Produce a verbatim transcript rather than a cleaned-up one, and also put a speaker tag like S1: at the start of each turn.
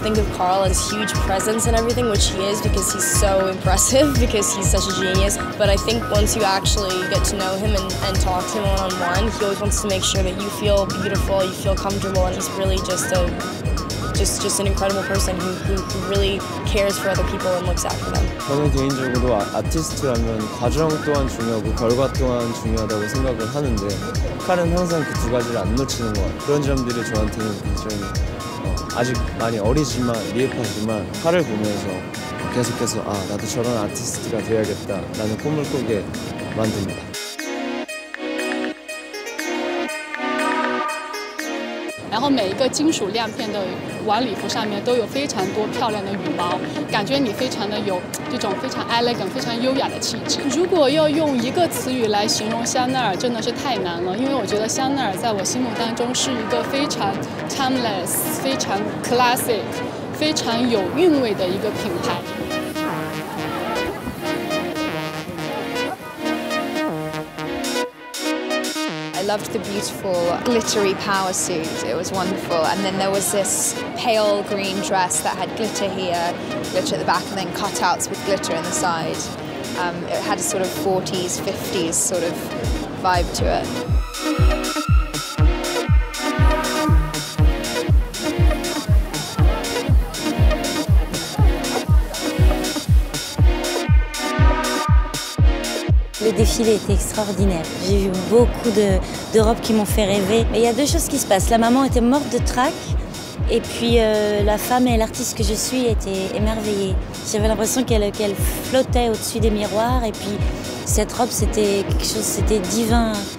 S1: think of Carl as huge presence and everything, which he is because he's so impressive, because he's such a genius. But I think once you actually get to know him and, and talk to him one-on-one, he always wants to make sure that you feel beautiful, you feel comfortable, and he's really just a just just an incredible person who, who, who really cares for other people and looks after them.
S2: 저는 개인적으로 아, 아티스트라면 과정 또한 중요하고 결과 또한 중요하다고 생각을 하는데 칼은 항상 그 두 가지를 안 놓치는 것 같아요. 그런 점들이 저한테는 굉장히 어, 아직 많이 어리지만 미흡하지만 칼을 보면서 계속해서 아 나도 저런 아티스트가 돼야겠다라는 꿈을 꾸게 만듭니다.
S3: 然后每一个金属亮片的晚礼服上面都有非常多漂亮的羽毛，感觉你非常的有这种非常 elegant、非常优雅的气质。如果要用一个词语来形容香奈儿，真的是太难了，因为我觉得香奈儿在我心目当中是一个非常 timeless、非常 classic、非常有韵味的一个品牌。
S4: I loved the beautiful glittery power suit, it was wonderful. And then there was this pale green dress that had glitter here, glitter at the back, and then cutouts with glitter in the side. Um, it had a sort of forties, fifties sort of vibe to it.
S5: Le défilé était extraordinaire. J'ai vu beaucoup de, de robes qui m'ont fait rêver. Mais il y a deux choses qui se passent. La maman était morte de trac et puis euh, la femme et l'artiste que je suis étaient émerveillées. J'avais l'impression qu'elle qu'elle flottait au-dessus des miroirs et puis cette robe c'était quelque chose, c'était divin.